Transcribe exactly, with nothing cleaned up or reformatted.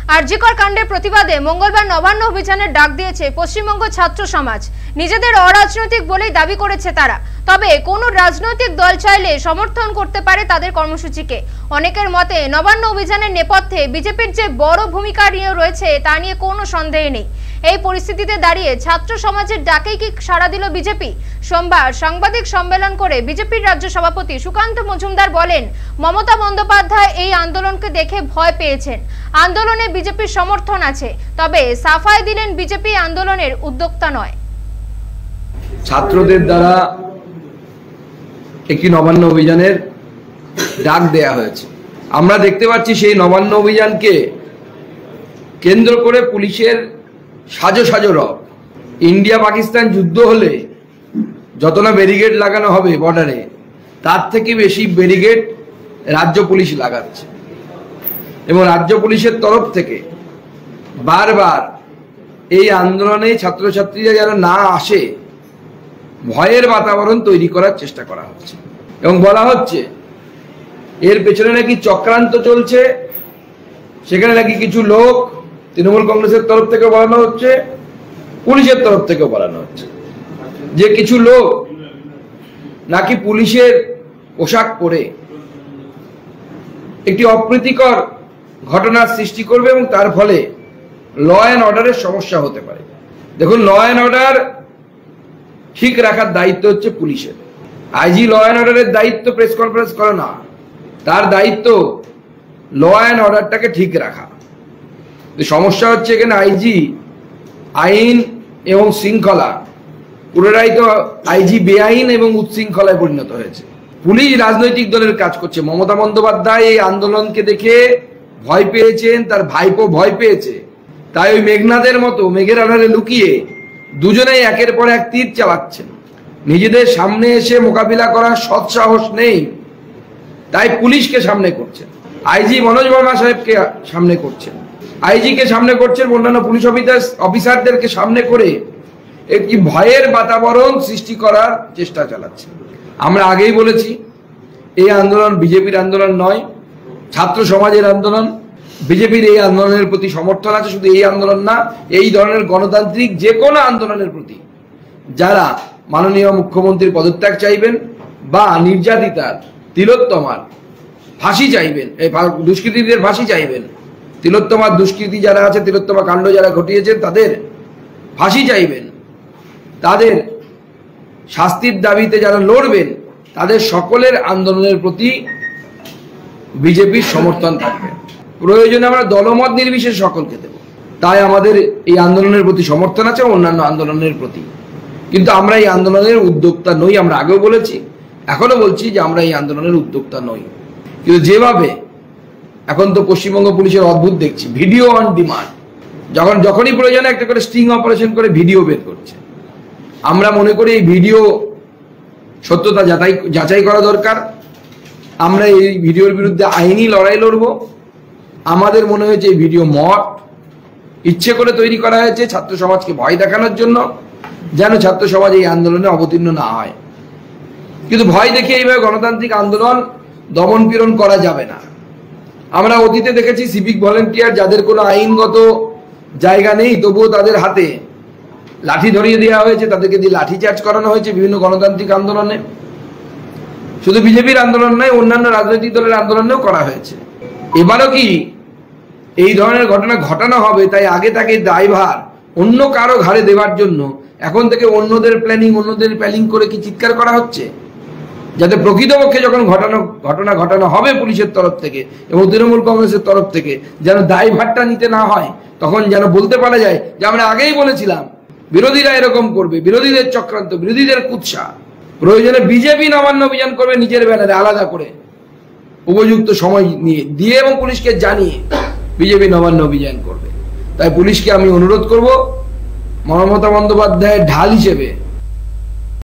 আরজিকর কাণ্ডের প্রতিবাদে মঙ্গলবার নবান্ন অভিযানের ডাক দিয়েছে পশ্চিমবঙ্গ ছাত্র সমাজ। নিজেদের অরাজনৈতিক বলেই দাবি করেছে তারা, তবে কোনো রাজনৈতিক দল চাইলে সমর্থন করতে পারে তাদের কর্মসূচিকে। অনেকের মতে নবান্ন অভিযানের নেপথ্যে বিজেপির যে বড় ভূমিকা নিয়ে রয়েছে তা নিয়ে কোনো সন্দেহ নেই। এই পরিস্থিতিতে দাঁড়িয়ে ছাত্র সমাজের ডাকেই কি সাড়া দিল বিজেপি? সোমবার সাংবাদিক সম্মেলন করে বিজেপির রাজ্য সভাপতি সুকান্ত মজুমদার বলেন, মমতা বন্দ্যোপাধ্যায় এই আন্দোলনকে দেখে ভয় পেয়েছেন। আন্দোলনে বিজেপির সমর্থন আছে, তবে সাফাই দিলেন বিজেপি আন্দোলনের উদ্যোক্তা নয়। ছাত্রদের দ্বারা একটি নবান্ন অভিযানের ডাক দেয়া হয়েছে। আমরা দেখতে পাচ্ছি সেই নবান্ন অভিযানকে কেন্দ্র করে পুলিশের সাজো সাজো রব। ইন্ডিয়া পাকিস্তান যুদ্ধ হলে যত না ব্যারিকেড লাগানো হবে বর্ডারে, তার থেকে বেশি ব্যারিকেড রাজ্য পুলিশ লাগাচ্ছে এবং রাজ্য পুলিশের তরফ থেকে বারবার এই আন্দোলনে ছাত্রছাত্রীরা যেন না আসে ভয়ের বাতাবরণ তৈরি করার চেষ্টা করা হচ্ছে এবং বলা হচ্ছে এর পেছনে নাকি চক্রান্ত চলছে। সেখানে নাকি কিছু লোক তৃণমূল কংগ্রেসের তরফ থেকে বলানো হচ্ছে, পুলিশের তরফ থেকে বলানো হচ্ছে যে কিছু লোক নাকি পুলিশের পোশাক পরে একটি অপ্রীতিকর ঘটনার সৃষ্টি করবে এবং তার ফলে ল অ্যান্ড অর্ডারের সমস্যা হতে পারে। দেখুন, ল অ্যান্ড অর্ডার ঠিক রাখার দায়িত্ব হচ্ছে পুলিশের। আইজি ল অ্যান্ড অর্ডারের দায়িত্ব প্রেস কনফারেন্স করে না, তার দায়িত্ব ল অ্যান্ড অর্ডারটাকে ঠিক রাখা। সমস্যা হচ্ছে এখানে আইজি আইন এবং শৃঙ্খলা পুরোটাই তো আইজি বেআইন এবং উচ্ছৃঙ্খলায় পরিণত হয়েছে। পুলিশ রাজনৈতিক দলের কাজ করছে। মমতা বন্দ্যোপাধ্যায় এই আন্দোলনকে দেখে ভয় পেয়েছেন, তার ভাইপো ভয় পেয়েছে, তাই ওই মেঘনাদের মতো মেঘের আড়ালে লুকিয়ে দুজনেই একের পর এক তীর চালাচ্ছেন। নিজেদের সামনে এসে মোকাবিলা করার সৎ সাহস নেই, তাই পুলিশকে সামনে করছেন, আইজি মনোজ বর্মা সাহেবকে সামনে করছেন, আইজি কে সামনে করছেন, অন্যান্য পুলিশ অফিসারদেরকে সামনে করে একটি ভয়ের বাতাবরণ সৃষ্টি করার চেষ্টা চালাচ্ছে। আমরা আগেই বলেছি এই আন্দোলন বিজেপির আন্দোলন নয়, ছাত্র সমাজের আন্দোলন। বিজেপির এই আন্দোলনের প্রতি সমর্থন আছে, শুধু এই আন্দোলন না, এই ধরনের গণতান্ত্রিক যে কোনো আন্দোলনের প্রতি যারা মাননীয় মুখ্যমন্ত্রীর পদত্যাগ চাইবেন বা নির্যাতিতার তিলোত্তমার ফাঁসি চাইবেন, এই দুষ্কৃতীদের ফাঁসি চাইবেন, তিলোত্তমার দুষ্কৃতী যারা আছে, তিলোত্তমা কাণ্ড যারা ঘটিয়েছেন তাদের ফাঁসি চাইবেন, তাদের শাস্তির দাবিতে যারা লড়বেন, তাদের সকলের আন্দোলনের প্রতি বিজেপির সমর্থন থাকবে। প্রয়োজনে আমরা দলমত নির্বিশেষে সকলকে দেব। তাই আমাদের এই আন্দোলনের প্রতি সমর্থন আছে, অন্যান্য আন্দোলনের প্রতি। কিন্তু আমরা এই আন্দোলনের উদ্যোক্তা নই। আমরা আগেও বলেছি, এখনো বলছি যে আমরা এই আন্দোলনের উদ্যোক্তা নই। কিন্তু যেভাবে এখন তো পশ্চিমবঙ্গ পুলিশের অদ্ভুত দেখছি, ভিডিও অন ডিমান্ড, যখন যখনই প্রয়োজনে একটা করে স্টিং অপারেশন করে ভিডিও বের করছে। আমরা মনে করি এই ভিডিও সত্যতা যাচাই যাচাই করা দরকার। আমরা এই ভিডিওর বিরুদ্ধে আইনি লড়াই লড়ব। আমাদের মনে হয়েছে এই ভিডিও মত ইচ্ছে করে তৈরি করা হয়েছে ছাত্র সমাজকে ভয় দেখানোর জন্য, যেন ছাত্র সমাজ এই আন্দোলনে অবতীর্ণ না হয়। কিন্তু ভয় দেখে এইভাবে গণতান্ত্রিক আন্দোলন দমন পীড়ন করা যাবে না। আমরা অতীতে দেখেছি সিভিক ভলেন্টিয়ার যাদের কোনো আইনগত জায়গা নেই, তবুও তাদের হাতে লাঠি ধরিয়ে দেওয়া হয়েছে, তাদেরকে দিয়ে লাঠি চার্জ করানো হয়েছে বিভিন্ন গণতান্ত্রিক আন্দোলনে। শুধু বিজেপির আন্দোলন নয়, অন্যান্য রাজনৈতিক দলের আন্দোলনেও করা হয়েছে। এবারও কি এই ধরনের ঘটনা ঘটানো হবে, তাই আগে তাকে দায়ভার অন্য কারো ঘাড়ে দেওয়ার জন্য এখন থেকে অন্যদের প্ল্যানিং অন্যদের প্ল্যানিং করে কি চিৎকার করা হচ্ছে, যাতে প্রকৃতপক্ষে যখন ঘটানো ঘটনা ঘটানো হবে পুলিশের তরফ থেকে এবং তৃণমূল কংগ্রেসের তরফ থেকে যেন দায়ভারটা নিতে না হয়, তখন যেন বলতে পারা যায় যে আমরা আগেই বলেছিলাম বিরোধীরা এরকম করবে, বিরোধীদের চক্রান্ত, বিরোধীদের কুৎসা। প্রয়োজনে বিজেপি নবান্ন অভিযান করবে নিজের ব্যানারে আলাদা করে, উপযুক্ত সময় নিয়ে দিয়ে এবং পুলিশকে জানিয়ে বিজেপি নবান্ন অভিযান করবে। তাই পুলিশকে আমি অনুরোধ করব, মমতা বন্দ্যোপাধ্যায়ের ঢাল হিসেবে